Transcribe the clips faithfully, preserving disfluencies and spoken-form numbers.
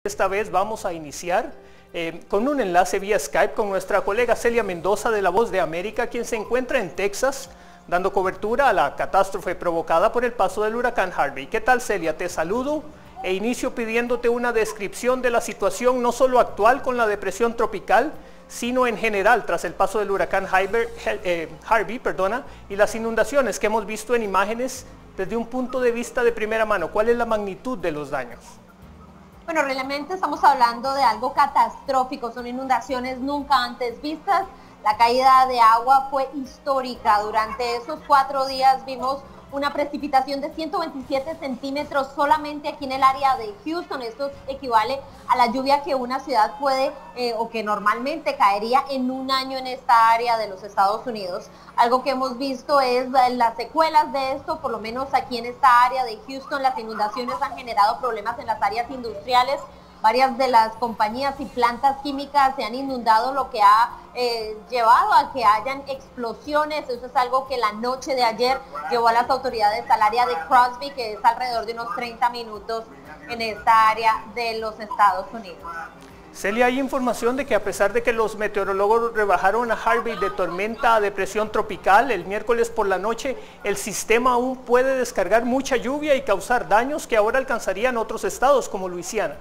Esta vez vamos a iniciar eh, con un enlace vía Skype con nuestra colega Celia Mendoza de La Voz de América, quien se encuentra en Texas dando cobertura a la catástrofe provocada por el paso del huracán Harvey. ¿Qué tal, Celia? Te saludo e inicio pidiéndote una descripción de la situación no solo actual con la depresión tropical, sino en general tras el paso del huracán Harvey, eh, Harvey perdona, y las inundaciones que hemos visto en imágenes desde un punto de vista de primera mano. ¿Cuál es la magnitud de los daños? Bueno, realmente estamos hablando de algo catastrófico, son inundaciones nunca antes vistas. La caída de agua fue histórica. Durante esos cuatro días vimos una precipitación de ciento veintisiete centímetros solamente aquí en el área de Houston. Esto equivale a la lluvia que una ciudad puede eh, o que normalmente caería en un año en esta área de los Estados Unidos. Algo que hemos visto es las secuelas de esto, por lo menos aquí en esta área de Houston. Las inundaciones han generado problemas en las áreas industriales. Varias de las compañías y plantas químicas se han inundado, lo que ha eh, llevado a que hayan explosiones. Eso es algo que la noche de ayer llevó a las autoridades al área de Crosby, que es alrededor de unos treinta minutos en esta área de los Estados Unidos. Celia, hay información de que a pesar de que los meteorólogos rebajaron a Harvey de tormenta a depresión tropical el miércoles por la noche, el sistema aún puede descargar mucha lluvia y causar daños que ahora alcanzarían otros estados como Luisiana.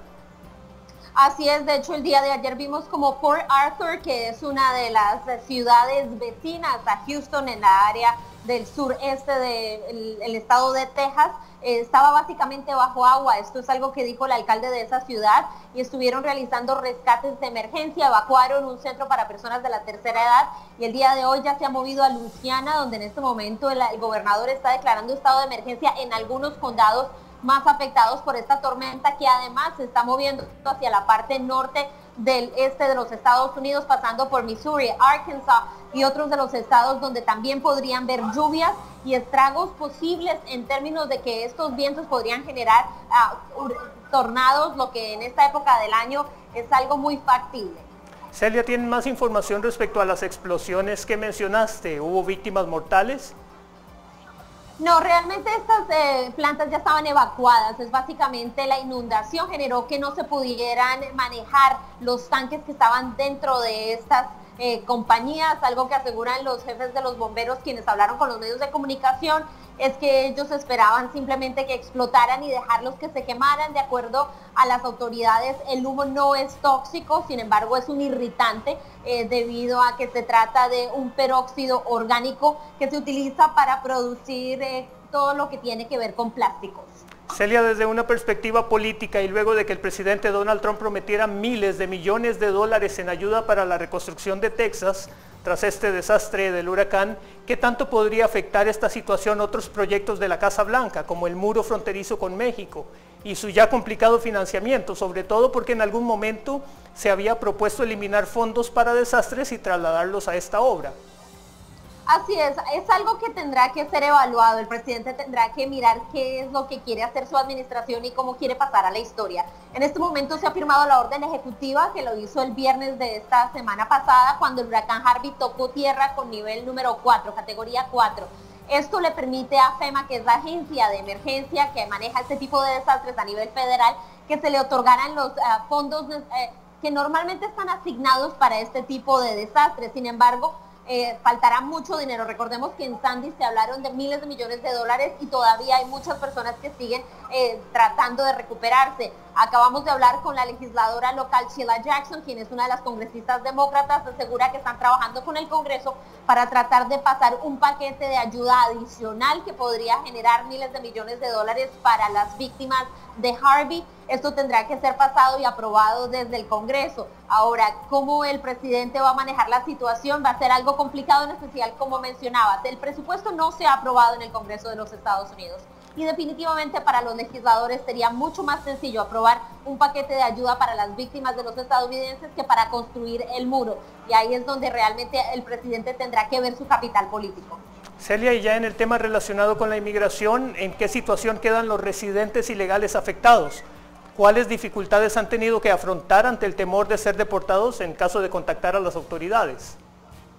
Así es, de hecho el día de ayer vimos como Port Arthur, que es una de las ciudades vecinas a Houston en la área del sureste del el estado de Texas, eh, estaba básicamente bajo agua. Esto es algo que dijo el alcalde de esa ciudad y estuvieron realizando rescates de emergencia, evacuaron un centro para personas de la tercera edad y el día de hoy ya se ha movido a Luisiana, donde en este momento el, el gobernador está declarando estado de emergencia en algunos condados más afectados por esta tormenta, que además se está moviendo hacia la parte norte del este de los Estados Unidos, pasando por Missouri, Arkansas y otros de los estados donde también podrían ver lluvias y estragos posibles en términos de que estos vientos podrían generar uh, tornados, lo que en esta época del año es algo muy factible. Celia, ¿tienen más información respecto a las explosiones que mencionaste? ¿Hubo víctimas mortales? No, realmente estas eh, plantas ya estaban evacuadas. Es básicamente la inundación generó que no se pudieran manejar los tanques que estaban dentro de estas eh, compañías. Algo que aseguran los jefes de los bomberos, quienes hablaron con los medios de comunicación, es que ellos esperaban simplemente que explotaran y dejarlos que se quemaran. De acuerdo a las autoridades, el humo no es tóxico, sin embargo es un irritante eh, debido a que se trata de un peróxido orgánico que se utiliza para producir eh, todo lo que tiene que ver con plásticos. Celia, desde una perspectiva política y luego de que el presidente Donald Trump prometiera miles de millones de dólares en ayuda para la reconstrucción de Texas tras este desastre del huracán, ¿qué tanto podría afectar esta situación otros proyectos de la Casa Blanca, como el muro fronterizo con México y su ya complicado financiamiento, sobre todo porque en algún momento se había propuesto eliminar fondos para desastres y trasladarlos a esta obra? Así es, es algo que tendrá que ser evaluado. El presidente tendrá que mirar qué es lo que quiere hacer su administración y cómo quiere pasar a la historia. En este momento se ha firmado la orden ejecutiva, que lo hizo el viernes de esta semana pasada, cuando el huracán Harvey tocó tierra con nivel número cuatro, categoría cuatro. Esto le permite a FEMA, que es la agencia de emergencia que maneja este tipo de desastres a nivel federal, que se le otorgaran los uh, fondos uh, que normalmente están asignados para este tipo de desastres. Sin embargo, Eh, faltará mucho dinero. Recordemos que en Sandy se hablaron de miles de millones de dólares y todavía hay muchas personas que siguen eh, tratando de recuperarse. Acabamos de hablar con la legisladora local Sheila Jackson, quien es una de las congresistas demócratas. Asegura que están trabajando con el Congreso para tratar de pasar un paquete de ayuda adicional que podría generar miles de millones de dólares para las víctimas de Harvey. Esto tendrá que ser pasado y aprobado desde el Congreso. Ahora, ¿cómo el presidente va a manejar la situación? Va a ser algo complicado, en especial, como mencionabas. El presupuesto no se ha aprobado en el Congreso de los Estados Unidos. Y definitivamente para los legisladores sería mucho más sencillo aprobar un paquete de ayuda para las víctimas de los estadounidenses que para construir el muro. Y ahí es donde realmente el presidente tendrá que ver su capital político. Celia, y ya en el tema relacionado con la inmigración, ¿en qué situación quedan los residentes ilegales afectados? ¿Cuáles dificultades han tenido que afrontar ante el temor de ser deportados en caso de contactar a las autoridades?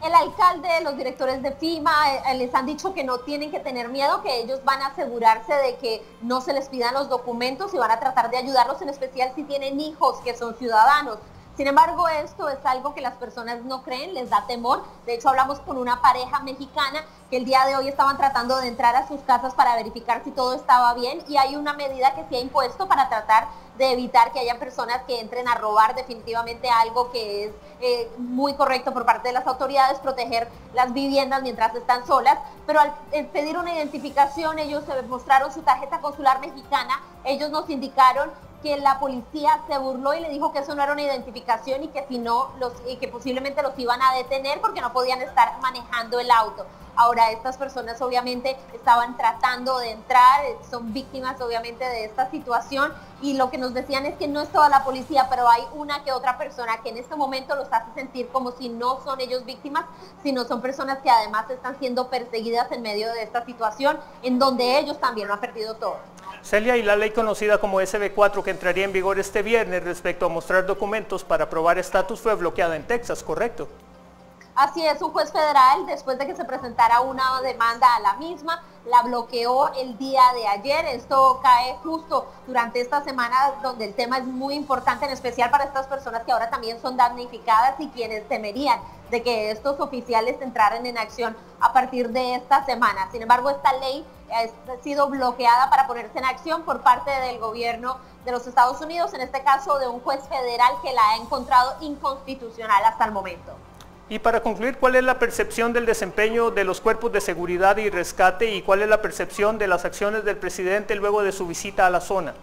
El alcalde, los directores de FEMA eh, les han dicho que no tienen que tener miedo, que ellos van a asegurarse de que no se les pidan los documentos y van a tratar de ayudarlos, en especial si tienen hijos que son ciudadanos. Sin embargo, esto es algo que las personas no creen, les da temor. De hecho, hablamos con una pareja mexicana que el día de hoy estaban tratando de entrar a sus casas para verificar si todo estaba bien, y hay una medida que se ha impuesto para tratar de evitar que haya personas que entren a robar. Definitivamente algo que es eh, muy correcto por parte de las autoridades, proteger las viviendas mientras están solas, pero al pedir una identificación, ellos mostraron su tarjeta consular mexicana, ellos nos indicaron que la policía se burló y le dijo que eso no era una identificación y que si no, los, y que posiblemente los iban a detener porque no podían estar manejando el auto. Ahora, estas personas obviamente estaban tratando de entrar, son víctimas obviamente de esta situación, y lo que nos decían es que no es toda la policía, pero hay una que otra persona que en este momento los hace sentir como si no son ellos víctimas, sino son personas que además están siendo perseguidas en medio de esta situación, en donde ellos también lo han perdido todo. Celia, y la ley conocida como S B cuatro, que entraría en vigor este viernes respecto a mostrar documentos para probar estatus, fue bloqueada en Texas, ¿correcto? Así es, un juez federal, después de que se presentara una demanda a la misma, la bloqueó el día de ayer. Esto cae justo durante esta semana donde el tema es muy importante, en especial para estas personas que ahora también son damnificadas y quienes temerían de que estos oficiales entraran en acción a partir de esta semana. Sin embargo, esta ley ha sido bloqueada para ponerse en acción por parte del gobierno de los Estados Unidos, en este caso de un juez federal que la ha encontrado inconstitucional hasta el momento. Y para concluir, ¿cuál es la percepción del desempeño de los cuerpos de seguridad y rescate, y cuál es la percepción de las acciones del presidente luego de su visita a la zona?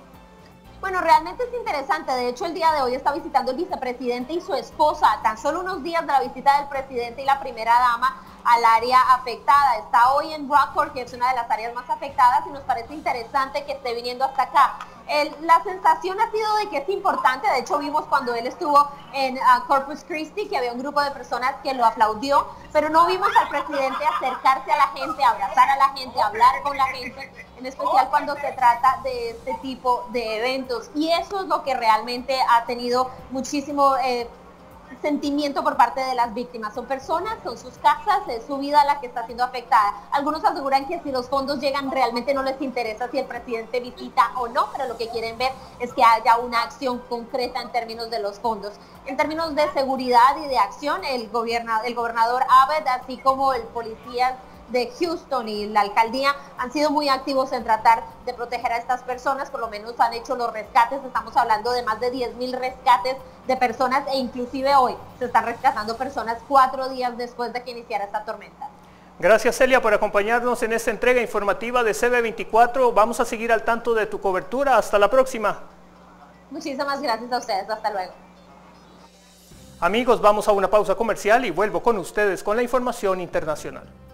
Bueno, realmente es interesante. De hecho, el día de hoy está visitando el vicepresidente y su esposa, tan solo unos días de la visita del presidente y la primera dama al área afectada. Está hoy en Rockford, que es una de las áreas más afectadas, y nos parece interesante que esté viniendo hasta acá. El, la sensación ha sido de que es importante. De hecho, vimos cuando él estuvo en uh, Corpus Christi que había un grupo de personas que lo aplaudió, pero no vimos al presidente acercarse a la gente, abrazar a la gente, hablar con la gente, en especial cuando se trata de este tipo de eventos. Y eso es lo que realmente ha tenido muchísimo eh, sentimiento por parte de las víctimas. Son personas, son sus casas, es su vida la que está siendo afectada. Algunos aseguran que si los fondos llegan realmente no les interesa si el presidente visita o no, pero lo que quieren ver es que haya una acción concreta en términos de los fondos. En términos de seguridad y de acción, el, gobierna, el gobernador Abbott, así como el policía de Houston y la alcaldía han sido muy activos en tratar de proteger a estas personas. Por lo menos han hecho los rescates, estamos hablando de más de diez mil rescates de personas, e inclusive hoy se están rescatando personas cuatro días después de que iniciara esta tormenta. Gracias, Celia, por acompañarnos en esta entrega informativa de C B veinticuatro. Vamos a seguir al tanto de tu cobertura. Hasta la próxima. Muchísimas gracias a ustedes. Hasta luego. Amigos, vamos a una pausa comercial y vuelvo con ustedes con la información internacional.